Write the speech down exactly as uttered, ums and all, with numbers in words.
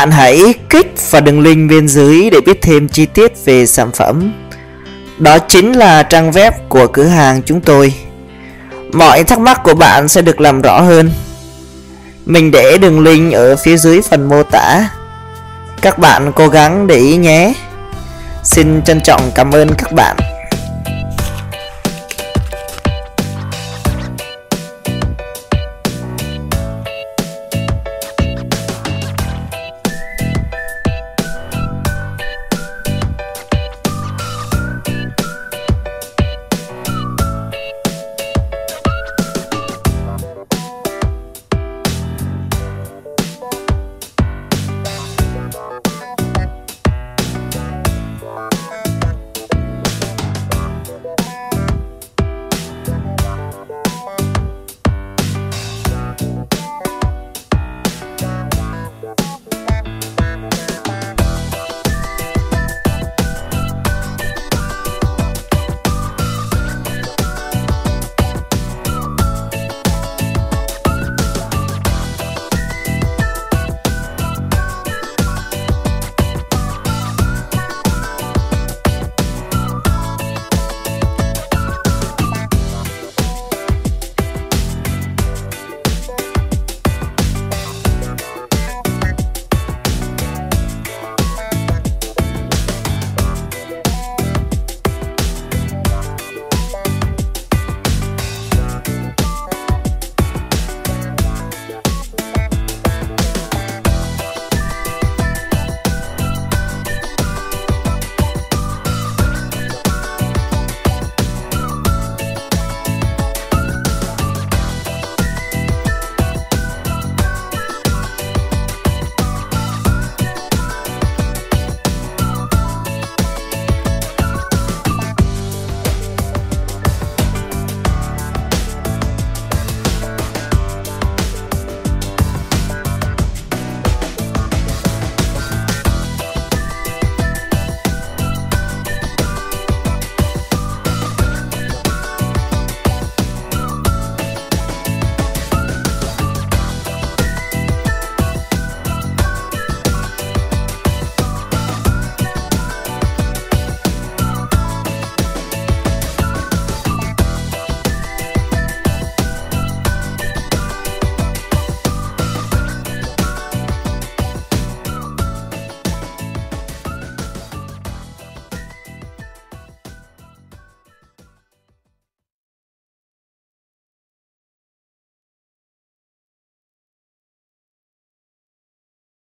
bạn hãy kích vào đường link bên dưới để biết thêm chi tiết về sản phẩm. Đó chính là trang web của cửa hàng chúng tôi. Mọi thắc mắc của bạn sẽ được làm rõ hơn. Mình để đường link ở phía dưới phần mô tả. Các bạn cố gắng để ý nhé. Xin trân trọng cảm ơn các bạn.